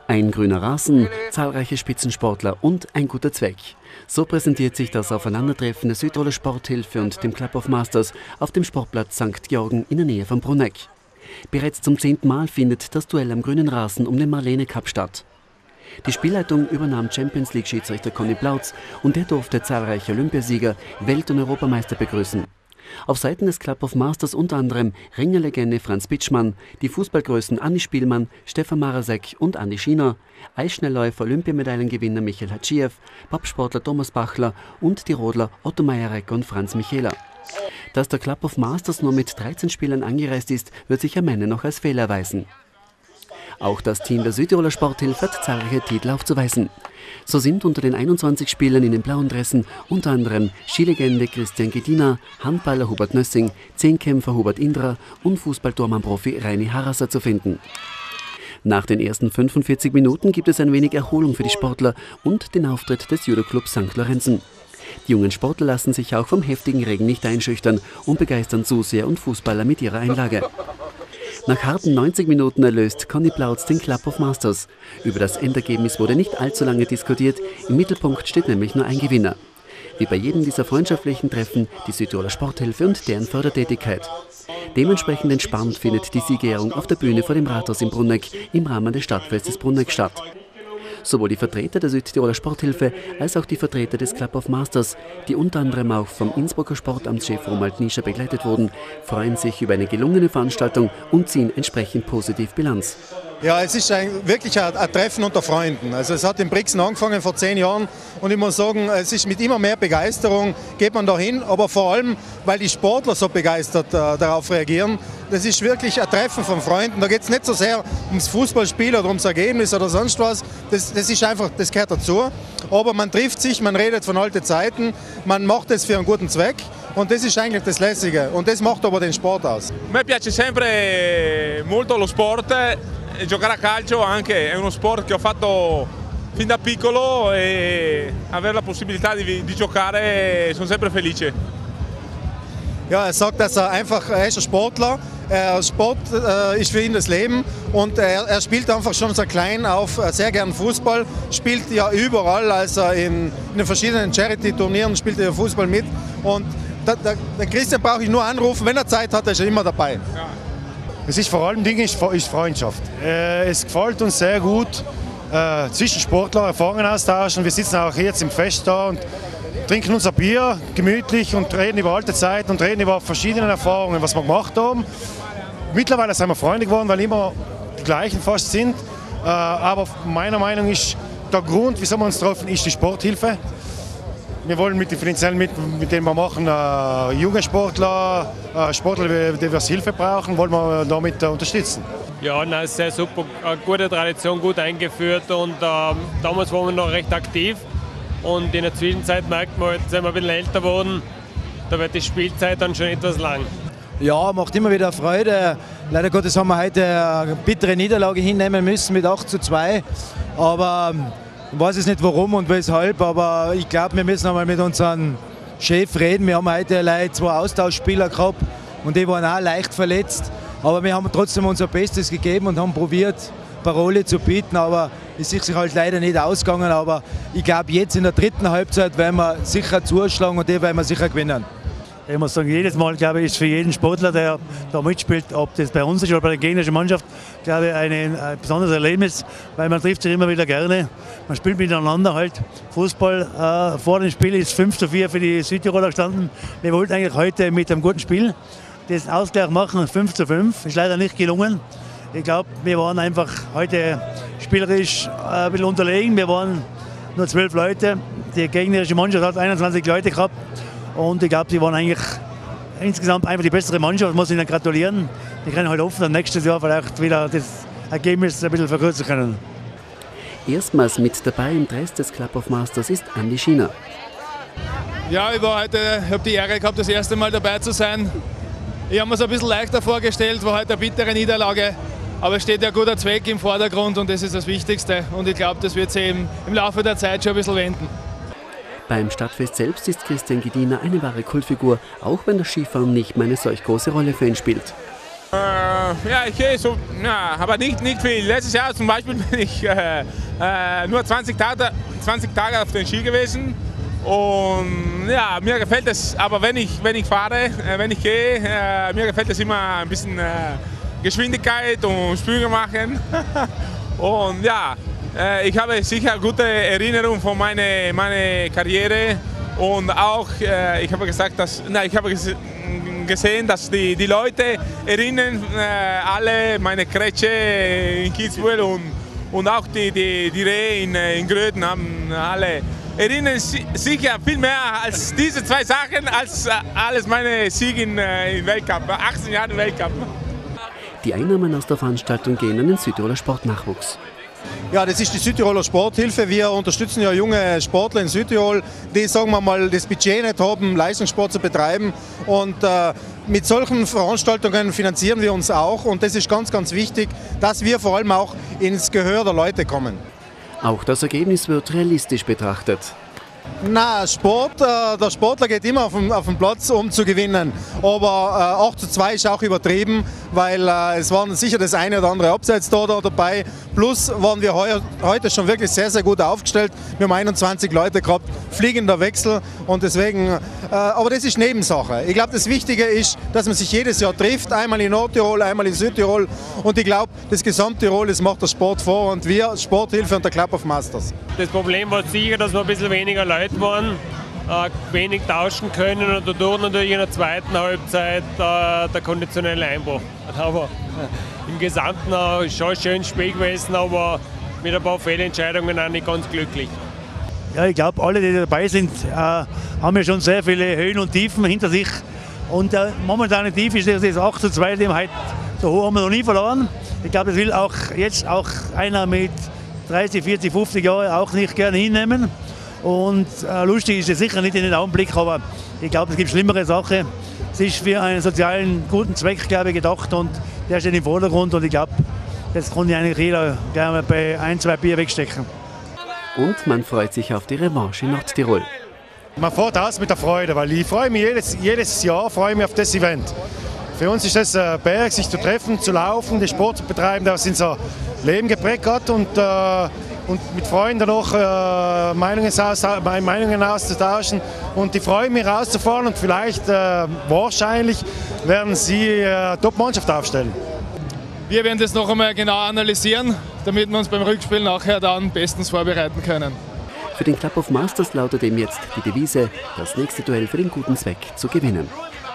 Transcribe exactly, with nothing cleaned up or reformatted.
Ein grüner Rasen, zahlreiche Spitzensportler und ein guter Zweck. So präsentiert sich das Aufeinandertreffen der Südtiroler Sporthilfe und dem Club of Masters auf dem Sportplatz Sankt Georgen in der Nähe von Bruneck. Bereits zum zehnten Mal findet das Duell am grünen Rasen um den Marlene Cup statt. Die Spielleitung übernahm Champions League-Schiedsrichter Conny Plautz und der durfte zahlreiche Olympiasieger, Welt- und Europameister begrüßen. Auf Seiten des Club of Masters unter anderem Ringerlegende Franz Bitschmann, die Fußballgrößen Anni Spielmann, Stefan Marasek und Andi Schiner, Eisschnellläufer Olympiamedaillengewinner Michael Hatschiev, Bobsportler Thomas Bachler und die Rodler Otto Meyerek und Franz Michela. Dass der Club of Masters nur mit dreizehn Spielern angereist ist, wird sich am Ende noch als Fehler erweisen. Auch das Team der Südtiroler Sporthilfe hat zahlreiche Titel aufzuweisen. So sind unter den einundzwanzig Spielern in den blauen Dressen unter anderem Skilegende Christian Gedina, Handballer Hubert Nössing, Zehnkämpfer Hubert Indra und Fußball-Tormann-Profi Reini Harasser zu finden. Nach den ersten fünfundvierzig Minuten gibt es ein wenig Erholung für die Sportler und den Auftritt des Judo-Clubs Sankt Lorenzen. Die jungen Sportler lassen sich auch vom heftigen Regen nicht einschüchtern und begeistern Zuseher und Fußballer mit ihrer Einlage. Nach harten neunzig Minuten erlöst Conny Plautz den Club of Masters. Über das Endergebnis wurde nicht allzu lange diskutiert, im Mittelpunkt steht nämlich nur ein Gewinner. Wie bei jedem dieser freundschaftlichen Treffen die Südtiroler Sporthilfe und deren Fördertätigkeit. Dementsprechend entspannt findet die Siegerehrung auf der Bühne vor dem Rathaus in Bruneck im Rahmen des Stadtfestes Bruneck statt. Sowohl die Vertreter der Südtiroler Sporthilfe als auch die Vertreter des Club of Masters, die unter anderem auch vom Innsbrucker Sportamtschef Romuald Nischer begleitet wurden, freuen sich über eine gelungene Veranstaltung und ziehen entsprechend positiv Bilanz. Ja, es ist ein, wirklich ein, ein Treffen unter Freunden. Also es hat in Brixen angefangen vor zehn Jahren und ich muss sagen, es ist mit immer mehr Begeisterung, geht man da hin, aber vor allem, weil die Sportler so begeistert äh, darauf reagieren. Das ist wirklich ein Treffen von Freunden. Da geht es nicht so sehr ums Fußballspiel oder ums Ergebnis oder sonst was. Das, das ist einfach, das gehört dazu. Aber man trifft sich, man redet von alten Zeiten, man macht es für einen guten Zweck. Und das ist eigentlich das Lässige. Und das macht aber den Sport aus. A me piace sempre molto lo sport. Giocare a calcio anche è uno sport che ho fatto fin da piccolo e avere la possibilità di, di giocare sono sempre felice. Ja, er sagt, dass er einfach, er ist ein Sportler, er, Sport äh, ist für ihn das Leben und er, er spielt einfach schon seit klein auf sehr gern Fußball, spielt ja überall, also in, in den verschiedenen Charity-Turnieren spielt er Fußball mit und der, der, der Christian brauche ich nur anrufen, wenn er Zeit hat, ist er immer dabei. Ja. Es ist vor allem Dingen ist Freundschaft. Es gefällt uns sehr gut, äh, zwischen Sportlern Erfahrungen austauschen. Wir sitzen auch jetzt im Fest da und trinken unser Bier gemütlich und reden über alte Zeiten und reden über verschiedene Erfahrungen, was wir gemacht haben. Mittlerweile sind wir Freunde geworden, weil immer die gleichen fast sind. Äh, aber meiner Meinung nach ist der Grund, wieso wir uns treffen, ist die Sporthilfe. Wir wollen mit den finanziellen Mitteln, mit denen wir machen, äh, junge Sportler, äh, Sportler, die wir Hilfe brauchen, wollen wir damit äh, unterstützen. Ja, nein, sehr super, eine gute Tradition, gut eingeführt und äh, damals waren wir noch recht aktiv und in der Zwischenzeit merkt man, jetzt sind wir ein bisschen älter geworden, da wird die Spielzeit dann schon etwas lang. Ja, macht immer wieder Freude. Leider Gottes haben wir heute eine bittere Niederlage hinnehmen müssen mit acht zu zwei, aber ich weiß jetzt nicht warum und weshalb, aber ich glaube, wir müssen einmal mit unserem Chef reden. Wir haben heute leider zwei Austauschspieler gehabt und die waren auch leicht verletzt. Aber wir haben trotzdem unser Bestes gegeben und haben probiert, Parole zu bieten. Aber es ist sich halt leider nicht ausgegangen. Aber ich glaube, jetzt in der dritten Halbzeit werden wir sicher zuschlagen und die werden wir sicher gewinnen. Ich muss sagen, jedes Mal, glaube ich, ist für jeden Sportler, der da mitspielt, ob das bei uns ist oder bei der gegnerischen Mannschaft, glaube ich, ein, ein besonderes Erlebnis, weil man trifft sich immer wieder gerne. Man spielt miteinander halt. Fußball, äh, vor dem Spiel ist fünf zu vier für die Südtiroler gestanden. Wir wollten eigentlich heute mit einem guten Spiel das Ausgleich machen, fünf zu fünf. Ist leider nicht gelungen. Ich glaube, wir waren einfach heute spielerisch äh, ein bisschen unterlegen. Wir waren nur zwölf Leute. Die gegnerische Mannschaft hat einundzwanzig Leute gehabt. Und ich glaube, sie waren eigentlich insgesamt einfach die bessere Mannschaft. Ich muss ihnen gratulieren. Die können halt hoffen, dass nächstes Jahr vielleicht wieder das Ergebnis ein bisschen verkürzen können. Erstmals mit dabei im Dress des Club of Masters ist Andi Schiner. Ja, ich war heute, ich habe die Ehre gehabt, das erste Mal dabei zu sein. Ich habe mir es ein bisschen leichter vorgestellt, war heute eine bittere Niederlage. Aber es steht ja ein guter Zweck im Vordergrund und das ist das Wichtigste. Und ich glaube, das wird sich im, im Laufe der Zeit schon ein bisschen wenden. Beim Stadtfest selbst ist Christian Gedina eine wahre Kultfigur, auch wenn das Skifahren nicht mehr eine solch große Rolle für ihn spielt. Äh, ja, ich gehe so, ja, aber nicht, nicht viel. Letztes Jahr zum Beispiel bin ich äh, äh, nur zwanzig Tage, zwanzig Tage auf den Ski gewesen. Und ja, mir gefällt es, aber wenn ich, wenn ich fahre, äh, wenn ich gehe, äh, mir gefällt es immer ein bisschen äh, Geschwindigkeit und Sprünge machen. Und ja, äh, ich habe sicher gute Erinnerungen von meiner meine Karriere. Und auch, äh, ich habe gesagt, dass, na, ich habe gesehen, dass die, die Leute erinnern äh, alle meine Kretsche in Kitzbühel und, und auch die, die, die Rehe in, in Gröden haben alle erinnern sicher viel mehr als diese zwei Sachen als äh, alles meine Siege in, äh, in Weltcup, achtzehn Jahre Weltcup. Die Einnahmen aus der Veranstaltung gehen an den Südtiroler Sportnachwuchs. Ja, das ist die Südtiroler Sporthilfe. Wir unterstützen ja junge Sportler in Südtirol, die, sagen wir mal, das Budget nicht haben, Leistungssport zu betreiben. Und äh, mit solchen Veranstaltungen finanzieren wir uns auch. Und das ist ganz, ganz wichtig, dass wir vor allem auch ins Gehör der Leute kommen. Auch das Ergebnis wird realistisch betrachtet. Na, Sport, äh, der Sportler geht immer auf den, auf den Platz, um zu gewinnen. Aber äh, acht zu zwei ist auch übertrieben, weil äh, es waren sicher das eine oder andere Abseits da, da dabei. Plus waren wir heu, heute schon wirklich sehr, sehr gut aufgestellt. Wir haben einundzwanzig Leute gehabt, fliegender Wechsel. Und deswegen, äh, aber das ist Nebensache. Ich glaube, das Wichtige ist, dass man sich jedes Jahr trifft. Einmal in Nordtirol, einmal in Südtirol. Und ich glaube, das Gesamttirol, das macht der Sport vor. Und wir, Sporthilfe und der Club of Masters. Das Problem war sicher, dass wir ein bisschen weniger Leute waren, äh, wenig tauschen können und dadurch natürlich in der zweiten Halbzeit äh, der konditionelle Einbruch. Aber äh, im Gesamten äh, schon ein schönes Spiel gewesen, aber mit ein paar Fehlentscheidungen auch nicht ganz glücklich. Ja, ich glaube, alle, die dabei sind, äh, haben ja schon sehr viele Höhen und Tiefen hinter sich. Und der momentane Tief ist das acht zu zwei, dem heute so hoch haben wir noch nie verloren. Ich glaube, das will auch jetzt auch einer mit dreißig, vierzig, fünfzig Jahren auch nicht gerne hinnehmen. Und äh, lustig ist es sicher nicht in den Augenblick, aber ich glaube, es gibt schlimmere Sachen. Es ist für einen sozialen guten Zweck, glaube ich, gedacht und der steht im Vordergrund und ich glaube, das kann eigentlich jeder gerne bei ein, zwei Bier wegstecken. Und man freut sich auf die Revanche in Nordtirol. Man fährt aus mit der Freude, weil ich freue mich jedes, jedes Jahr freue mich auf das Event. Für uns ist das ein Berg, sich zu treffen, zu laufen, den Sport zu betreiben, das in so Leben geprägt hat und, äh, und mit Freunden noch äh, Meinungen, Meinungen auszutauschen. Und ich freue mich rauszufahren und vielleicht, äh, wahrscheinlich, werden sie eine äh, Top-Mannschaft aufstellen. Wir werden das noch einmal genau analysieren, damit wir uns beim Rückspiel nachher dann bestens vorbereiten können. Für den Club of Masters lautet eben jetzt die Devise, das nächste Duell für den guten Zweck zu gewinnen.